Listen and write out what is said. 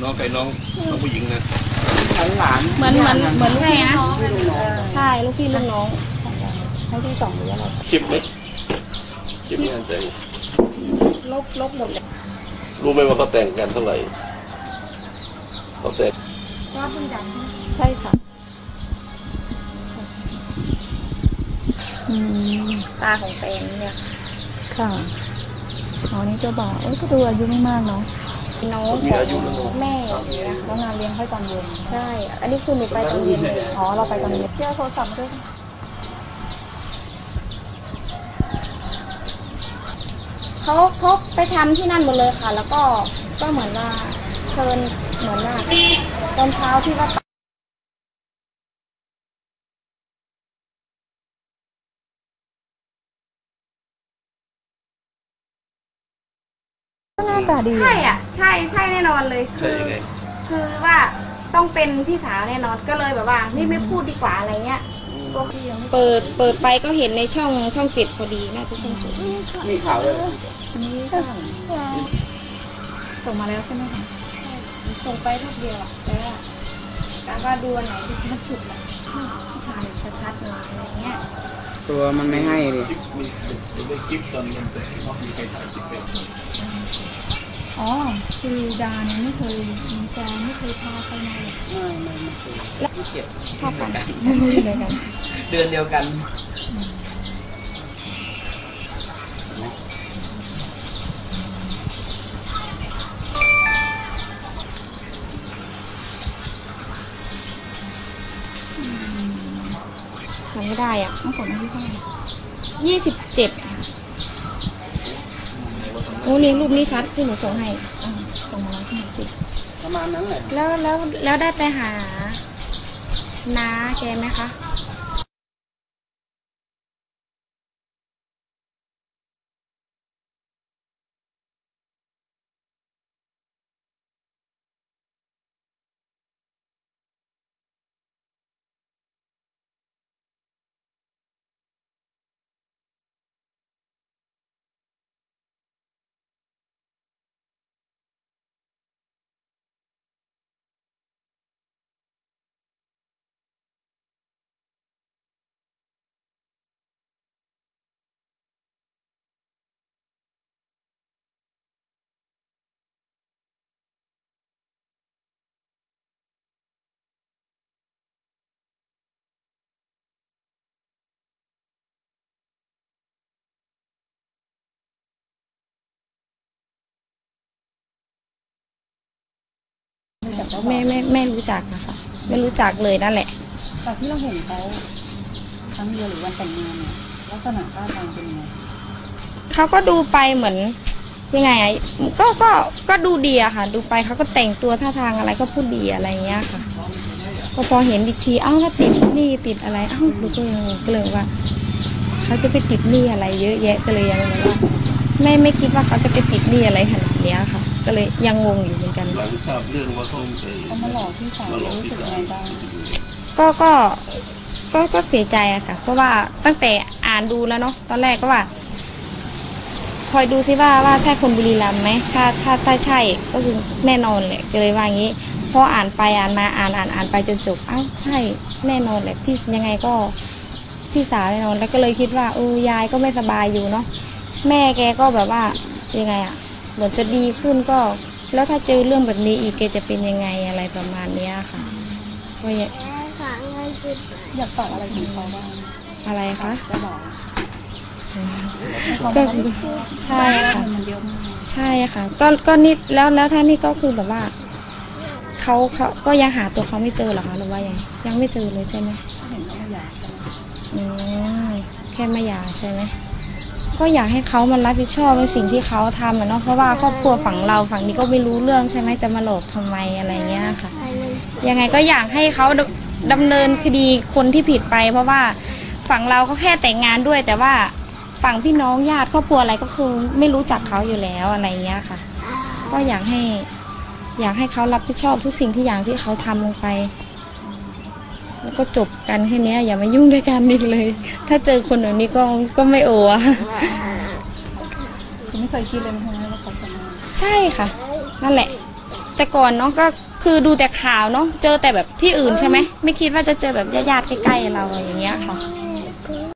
น้องไก่น้องผู้หญิงนะหลานเหมือนลูกพี่นะใช่ลูกพี่ลูกน้องให้ที่2หรืออะไรคลิปไหมคลิปงานแต่งลบหมดเลยรู้ไหมว่าเขาแต่งกันเท่าไหร่เขาแต่งว่าเพิ่งดังใช่ค่ะตาของเต็มเนี่ยค่ะอ๋อนี่เจ้าบ่าวก็ดูอายุไม่มากเนาะน้องของแม่แล้วงานเลี้ยงค่อยตอนเย็นใช่อันนี้คือหนูไปตอนเย็นอ๋อเราไปตอนเย็นเที่ยวโทรศัพท์ด้วยเขาไปทำที่นั่นหมดเลยค่ะแล้วก็เหมือนว่าเชิญเหมือนว่าตอนเช้าที่ว่าหน้าตาดีใช่อ่ะใช่แน่นอนเลยคือว่าต้องเป็นพี่สาวแน่นอนก็เลยแบบว่านี่ไม่พูดดีกว่าอะไรเงี้ยเปิดไปก็เห็นในช่อง7พอดีน่าจะช่อง7 มีข่าวเลยนี่ค่ะส่งมาแล้วใช่ไหมคะส่งไปทุกเดียวแต่ว่าการว่าดูไหนที่ชัดสุดแหละผู้ชายชัดๆเลยอะไรเงี้ยตัวมันไม่ให้ดิมีคลิปตอนมันแต่งมีใครถ่ายคลิปเป็นอ๋อคือดาเนี่ยไม่เคยจาไม่เคยพาใครมาเลยไม่เคยแล้วเก็บเท่ากันไม่เลยกันเดือนเดียวกันทำไม่ได้อ่ะต้องกดมาที่เท่าไหร่27โอ้นี่รูปนี้ชัดที่หนูส่งให้ส่งมาแล้วที่หนูติดประมาณนั้นแหละแล้วได้ไปหาน้าแกไหมคะไม่รู้จักนะคะไม่รู้จักเลยนั่นแหละแต่ที่เราเห็นเขาครั้งเดียวหรือวันแต่งงานเนี่ยลักษณะท่าทางเป็นยังไงเขาก็ดูไปเหมือนยังไงก็ดูดีอะค่ะดูไปเขาก็แต่งตัวท่าทางอะไรก็พูดดีอะไรเงี้ยค่ะก็พอเห็นอีกทีก็ติดหนี้ติดอะไรดูก็ยังก็เลยว่าเขาจะไปติดหนี้อะไรเยอะแยะก็เลยยังแบบว่าไม่คิดว่าเขาจะไปติดหนี้อะไรขนาดนี้ค่ะก็เลยยังงงอยู่เหมือนกันหลังทราบเรื่องว่าเขามาหลอกพี่สาวรู้สึกยังไงบ้างก็เสียใจอะค่ะเพราะว่าตั้งแต่อ่านดูแล้วเนาะตอนแรกก็ว่าคอยดูซิว่าใช่คนบุรีรัมย์ไหมถ้าใช่ก็คือแน่นอนแหละก็เลยว่างี้พออ่านไปอ่านมาอ่านไปจนจบใช่แน่นอนแหละพี่ยังไงก็พี่สาวแน่นอนแล้วก็เลยคิดว่ายายก็ไม่สบายอยู่เนาะแม่แกก็แบบว่ายังไงอะเหมือนจะดีขึ้นก็แล้วถ้าเจอเรื่องแบบนี้อีกแกจะเป็นยังไงอะไรประมาณนี้ค่ะก็อยากฝากอะไรถึงเขาบ้างอะไรคะจะบอกก็ใช่ค่ะใช่ค่ะก็นิดแล้วท่านี่ก็คือแบบว่าเขาก็ยังหาตัวเขาไม่เจอหรอคะหรือว่ายังไม่เจอเลยใช่ไหมเห็นว่าอยากแค่ไม่อยากใช่ไหมก็อยากให้เขามันรับผิดชอบในสิ่งที่เขาทำเนาะเพราะว่าครอบครัวฝั่งเราฝั่งนี้ก็ไม่รู้เรื่องใช่ไหมจะมาหลอกทำไมอะไรเงี้ยค่ะยังไงก็อยากให้เขาดำเนินคดีคนที่ผิดไปเพราะว่าฝั่งเราก็แค่แต่งงานด้วยแต่ว่าฝั่งพี่น้องญาติครอบครัวอะไรก็คือไม่รู้จักเขาอยู่แล้วอะไรเงี้ยค่ะก็อยากให้เขารับผิดชอบทุกสิ่งที่อย่างที่เขาทำลงไปแล้วก็จบกันแค่นี้อย่ามายุ่งด้วยกันอีกเลยถ้าเจอคนแบบนี้ก็ไม่โอ้คุณไม่เคยคิดเลยใช่ไหมว่าเขาจะมาใช่ค่ะนั่นแหละแต่ก่อนเนาะก็คือดูแต่ข่าวเนาะเจอแต่แบบที่อื่นใช่ไหมไม่คิดว่าจะเจอแบบญาติๆใกล้ๆเราอย่างเงี้ยค่ะ